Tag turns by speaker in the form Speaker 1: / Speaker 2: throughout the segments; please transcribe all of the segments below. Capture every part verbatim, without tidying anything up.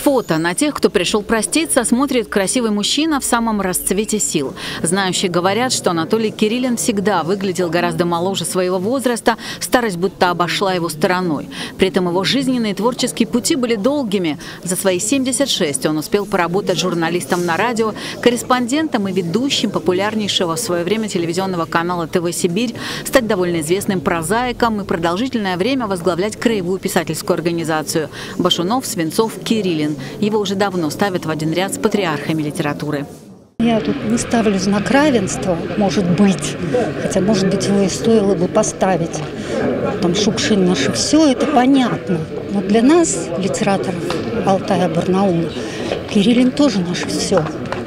Speaker 1: Фото на тех, кто пришел проститься, смотрит красивый мужчина в самом расцвете сил. Знающие говорят, что Анатолий Кириллин всегда выглядел гораздо моложе своего возраста, старость будто обошла его стороной. При этом его жизненные и творческие пути были долгими. За свои семьдесят шесть он успел поработать журналистом на радио, корреспондентом и ведущим популярнейшего в свое время телевизионного канала ТВ «Сибирь», стать довольно известным прозаиком и продолжительное время возглавлять краевую писательскую организацию Башунов, Свинцов, Кириллин. Его уже давно ставят в один ряд с патриархами литературы.
Speaker 2: Я тут не ставлю знак равенства, может быть, хотя, может быть, его и стоило бы поставить. Там Шукшин наше все, это понятно. Но для нас, литераторов Алтая, Барнаула, Кириллин тоже наше все.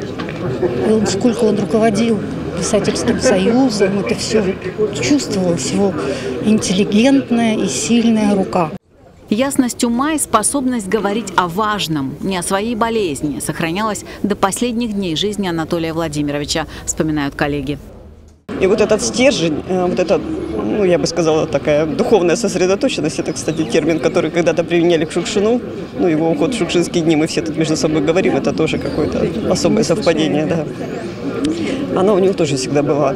Speaker 2: И он, сколько он руководил писательским союзом, это все чувствовалось, его интеллигентная и сильная рука.
Speaker 1: Ясность ума и способность говорить о важном, не о своей болезни, сохранялась до последних дней жизни Анатолия Владимировича, вспоминают коллеги.
Speaker 3: И вот этот стержень, вот эта, ну, я бы сказала, такая духовная сосредоточенность, это, кстати, термин, который когда-то применяли к Шукшину, ну, его уход в шукшинские дни, мы все тут между собой говорим, это тоже какое-то особое совпадение, да. Она у него тоже всегда была.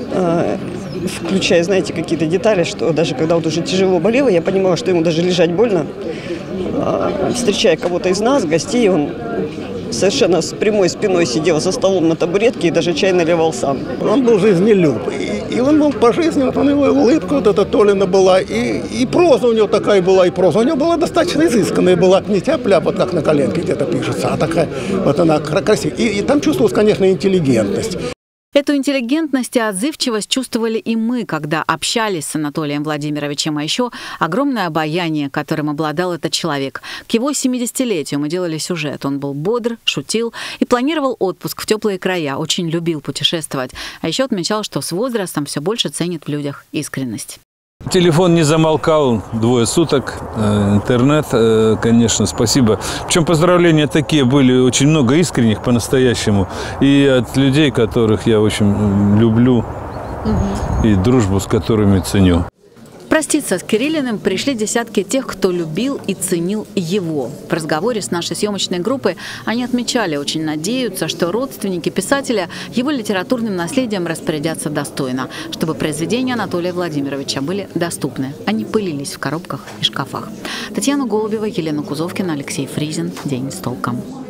Speaker 3: Включая, знаете, какие-то детали, что даже когда он уже тяжело болел, я понимала, что ему даже лежать больно. Встречая кого-то из нас, гостей, он совершенно с прямой спиной сидел за столом на табуретке и даже чай наливал сам.
Speaker 4: Он был жизнелюб, и, и он был по жизни, вот у него улыбка вот эта Толина была, и, и проза у него такая была, и проза у него была достаточно изысканная, была не тяп-ляп, вот как на коленке где-то пишется, а такая, вот она красивая. И, и там чувствовалась, конечно, интеллигентность.
Speaker 1: Эту интеллигентность и отзывчивость чувствовали и мы, когда общались с Анатолием Владимировичем, а еще огромное обаяние, которым обладал этот человек. К его семидесятилетию мы делали сюжет. Он был бодр, шутил и планировал отпуск в теплые края, очень любил путешествовать. А еще отмечал, что с возрастом все больше ценит в людях искренность.
Speaker 5: Телефон не замолкал двое суток, интернет, конечно, спасибо. Причем поздравления такие были, очень много искренних по-настоящему. И от людей, которых я очень люблю, угу. и дружбу с которыми ценю.
Speaker 1: Проститься с Кириллиным пришли десятки тех, кто любил и ценил его. В разговоре с нашей съемочной группой они отмечали, очень надеются, что родственники писателя его литературным наследием распорядятся достойно, чтобы произведения Анатолия Владимировича были доступны, а не пылились в коробках и шкафах. Татьяна Голубева, Елена Кузовкина, Алексей Фризин. День с толком.